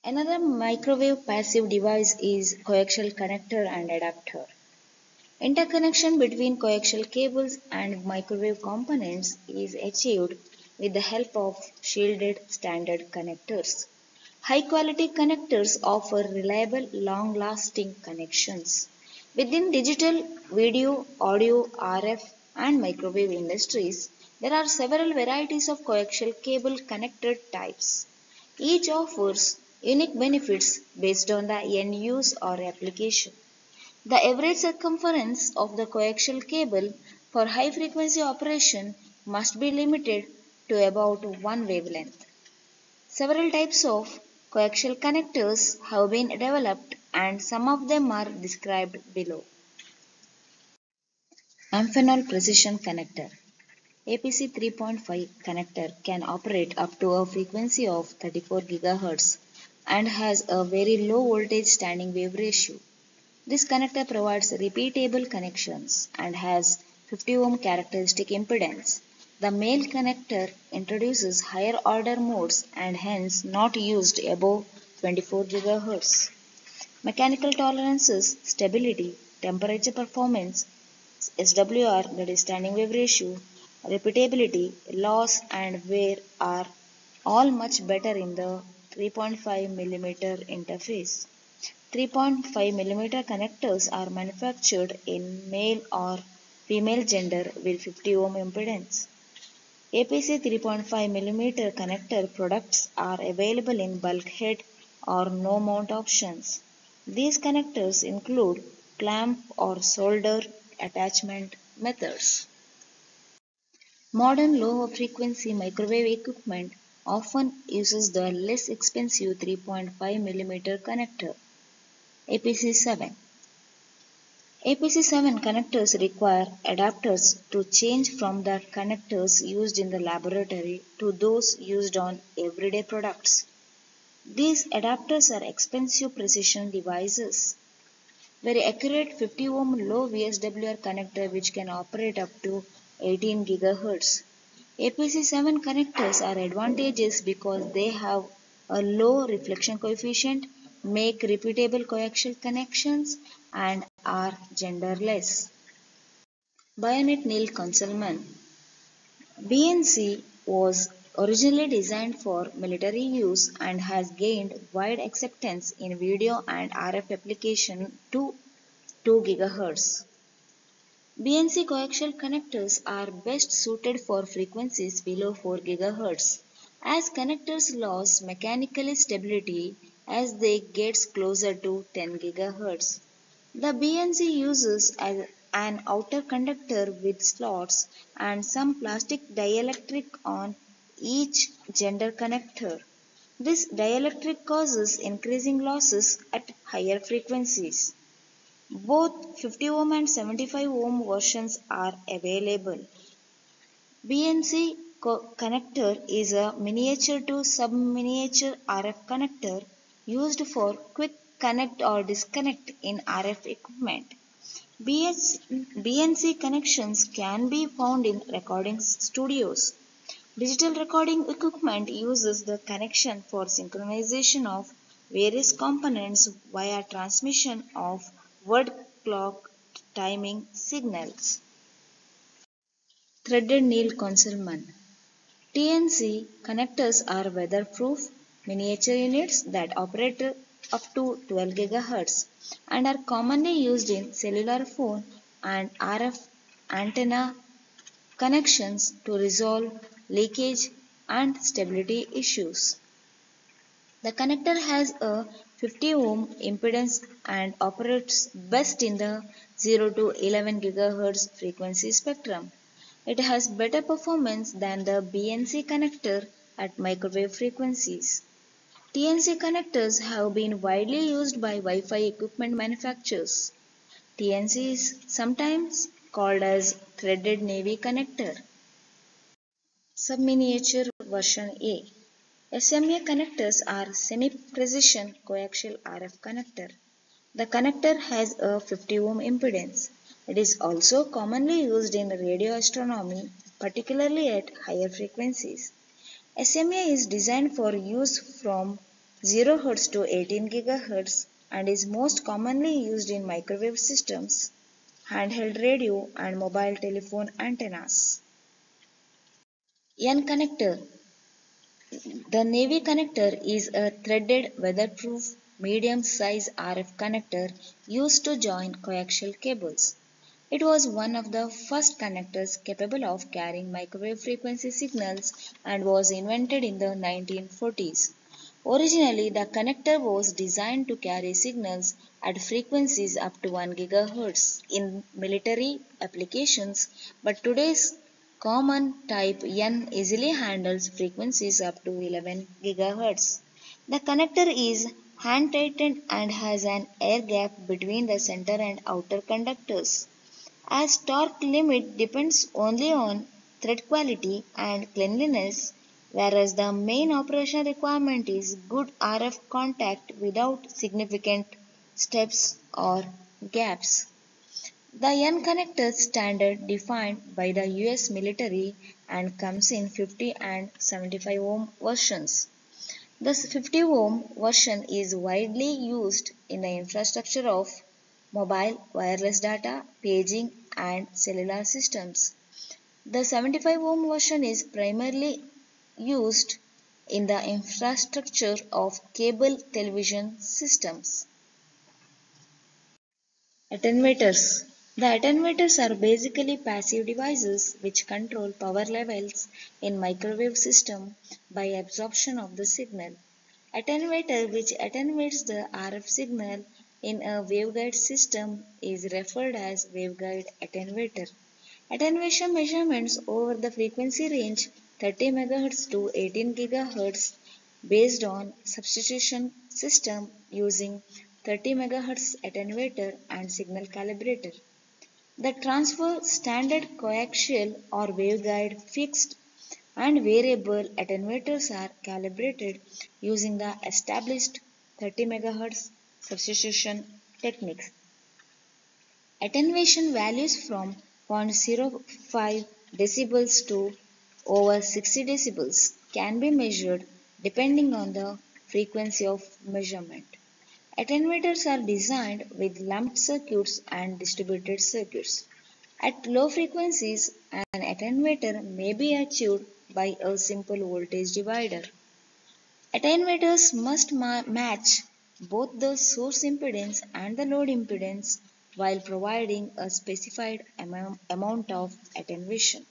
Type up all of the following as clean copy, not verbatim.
Another microwave passive device is coaxial connector and adapter. Interconnection between coaxial cables and microwave components is achieved with the help of shielded standard connectors. High quality connectors offer reliable, long lasting connections. Within digital, video, audio, RF, and microwave industries, there are several varieties of coaxial cable connector types. Each offers unique benefits based on the end use or application. The average circumference of the coaxial cable for high frequency operation must be limited to about one wavelength. Several types of coaxial connectors have been developed and some of them are described below. Amphenol Precision Connector APC 3.5 connector can operate up to a frequency of 34 GHz and has a very low voltage standing wave ratio. This connector provides repeatable connections and has 50 ohm characteristic impedance. The male connector introduces higher order modes and hence not used above 24 GHz. Mechanical tolerances, stability, temperature performance, SWR that is standing wave ratio, repeatability, loss and wear are all much better in the 3.5 mm interface. 3.5 mm connectors are manufactured in male or female gender with 50 ohm impedance. APC 3.5 mm connector products are available in bulkhead or no mount options. These connectors include clamp or solder attachment methods. Modern low frequency microwave equipment often uses the less expensive 3.5 mm connector APC7. APC7 connectors require adapters to change from the connectors used in the laboratory to those used on everyday products. These adapters are expensive precision devices. Very accurate 50 ohm low VSWR connector which can operate up to 18 GHz. APC7 connectors are advantageous because they have a low reflection coefficient, make repeatable coaxial connections, and are genderless. Bayonet Neil Conselman BNC was originally designed for military use and has gained wide acceptance in video and RF application to 2 GHz. BNC coaxial connectors are best suited for frequencies below 4 GHz as connectors lose mechanical stability as they get closer to 10 GHz. The BNC uses an outer conductor with slots and some plastic dielectric on each gender connector. This dielectric causes increasing losses at higher frequencies. Both 50 ohm and 75 ohm versions are available. BNC connector is a miniature to sub-miniature RF connector used for quick connect or disconnect in RF equipment. BNC connections can be found in recording studios. Digital recording equipment uses the connection for synchronization of various components via transmission of word clock timing signals. Threaded Needle Concealment TNC connectors are weatherproof miniature units that operate up to 12 GHz and are commonly used in cellular phone and RF antenna connections to resolve leakage and stability issues. The connector has a 50 ohm impedance and operates best in the 0 to 11 GHz frequency spectrum. It has better performance than the BNC connector at microwave frequencies. TNC connectors have been widely used by Wi-Fi equipment manufacturers. TNC is sometimes called as threaded navy connector. Subminiature version A. SMA connectors are semi-precision coaxial RF connector. The connector has a 50 ohm impedance. It is also commonly used in radio astronomy, particularly at higher frequencies. SMA is designed for use from 0 Hz to 18 GHz and is most commonly used in microwave systems, handheld radio and mobile telephone antennas. N connector. The Navy connector is a threaded weatherproof medium size RF connector used to join coaxial cables. It was one of the first connectors capable of carrying microwave frequency signals and was invented in the 1940s. Originally, the connector was designed to carry signals at frequencies up to 1 GHz in military applications, but today's common type N easily handles frequencies up to 11 GHz. The connector is hand tightened and has an air gap between the center and outer conductors. As torque limit depends only on thread quality and cleanliness, whereas the main operational requirement is good RF contact without significant steps or gaps. The N connector standard defined by the US military and comes in 50 and 75 ohm versions. The 50 ohm version is widely used in the infrastructure of mobile wireless data, paging and cellular systems. The 75 ohm version is primarily used in the infrastructure of cable television systems. Attenuators. The attenuators are basically passive devices which control power levels in microwave system by absorption of the signal. Attenuator which attenuates the RF signal in a waveguide system is referred as waveguide attenuator. Attenuation measurements over the frequency range 30 MHz to 18 GHz based on substitution system using 30 MHz attenuator and signal calibrator. The transfer standard coaxial or waveguide fixed and variable attenuators are calibrated using the established 30 MHz substitution techniques. Attenuation values from 0.05 decibels to over 60 decibels can be measured depending on the frequency of measurement. Attenuators are designed with lumped circuits and distributed circuits. At low frequencies, an attenuator may be achieved by a simple voltage divider. Attenuators must match both the source impedance and the load impedance while providing a specified amount of attenuation.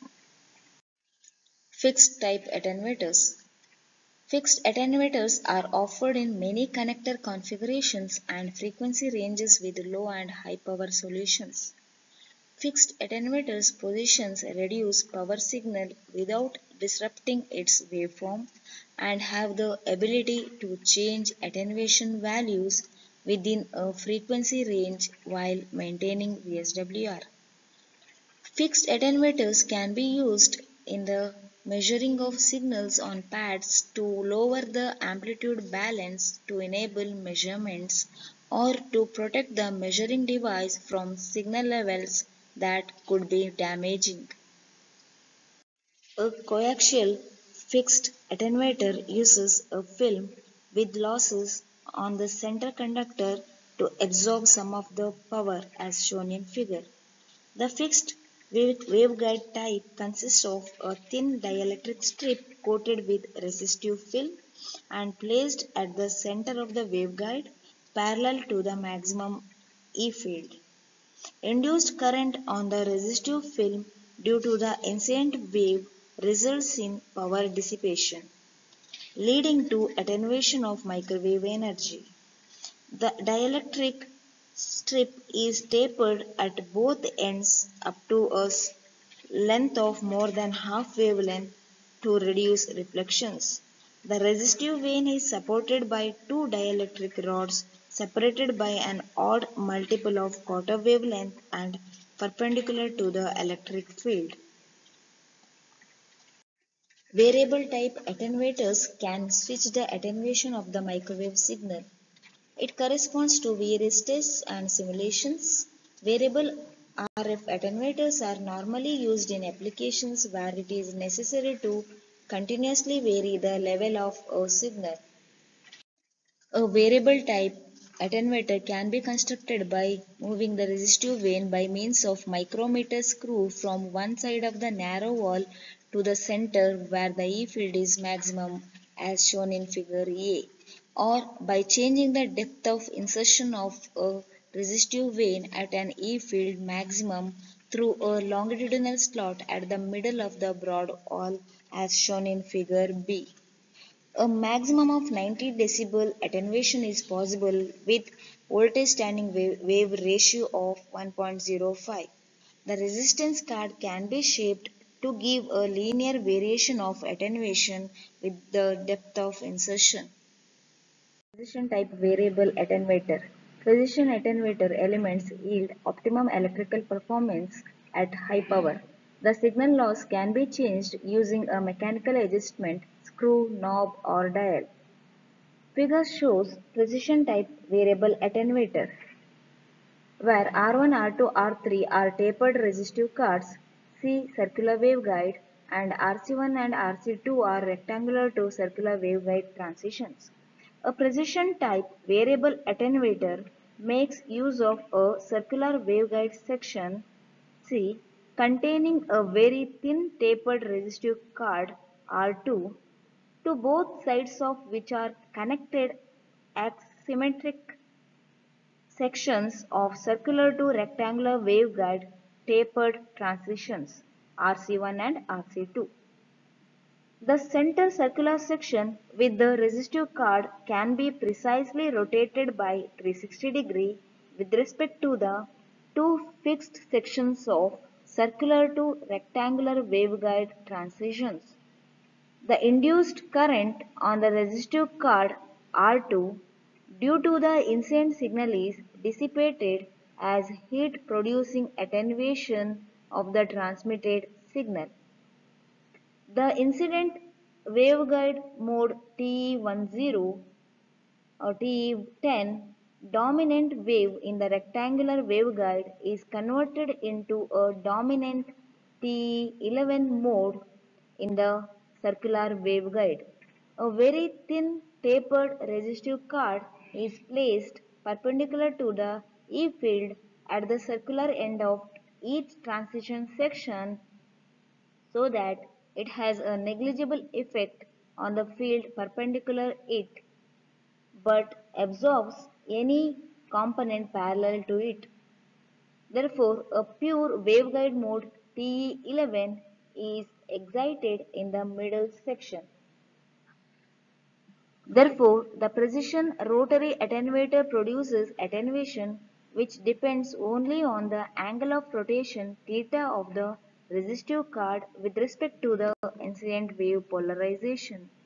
Fixed type attenuators. Fixed attenuators are offered in many connector configurations and frequency ranges with low and high power solutions. Fixed attenuators positions reduce power signal without disrupting its waveform and have the ability to change attenuation values within a frequency range while maintaining VSWR. Fixed attenuators can be used in the measuring of signals on pads to lower the amplitude balance to enable measurements or to protect the measuring device from signal levels that could be damaging. A coaxial fixed attenuator uses a film with losses on the center conductor to absorb some of the power as shown in figure. The fixed waveguide type consists of a thin dielectric strip coated with resistive film and placed at the center of the waveguide parallel to the maximum E field. Induced current on the resistive film due to the incident wave results in power dissipation, leading to attenuation of microwave energy. The dielectric strip is tapered at both ends up to a length of more than half wavelength to reduce reflections. The resistive vane is supported by two dielectric rods separated by an odd multiple of quarter wavelength and perpendicular to the electric field. Variable type attenuators can switch the attenuation of the microwave signal. It corresponds to various tests and simulations. Variable RF attenuators are normally used in applications where it is necessary to continuously vary the level of a signal. A variable type attenuator can be constructed by moving the resistive vane by means of micrometer screw from one side of the narrow wall to the center where the E field is maximum as shown in figure A, or by changing the depth of insertion of a resistive vane at an E field maximum through a longitudinal slot at the middle of the broad wall as shown in figure B. A maximum of 90 decibel attenuation is possible with voltage standing wave ratio of 1.05. The resistance card can be shaped to give a linear variation of attenuation with the depth of insertion. Precision type variable attenuator. Precision attenuator elements yield optimum electrical performance at high power. The signal loss can be changed using a mechanical adjustment, screw, knob or dial. Figure shows precision type variable attenuator, where R1, R2, R3 are tapered resistive cards, C circular waveguide, and RC1 and RC2 are rectangular to circular waveguide transitions. A precision type variable attenuator makes use of a circular waveguide section C containing a very thin tapered resistive card R2 to both sides of which are connected asymmetric sections of circular to rectangular waveguide tapered transitions RC1 and RC2. The center circular section with the resistive card can be precisely rotated by 360 degree with respect to the two fixed sections of circular to rectangular waveguide transitions. The induced current on the resistive card R2 due to the incident signal is dissipated as heat producing attenuation of the transmitted signal. The incident waveguide mode TE10 or TE10 dominant wave in the rectangular waveguide is converted into a dominant TE11 mode in the circular waveguide. A very thin tapered resistive card is placed perpendicular to the E field at the circular end of each transition section so that it has a negligible effect on the field perpendicular it but absorbs any component parallel to it. Therefore, a pure waveguide mode TE11 is excited in the middle section. Therefore, the precision rotary attenuator produces attenuation which depends only on the angle of rotation theta of the resistive card with respect to the incident wave polarization.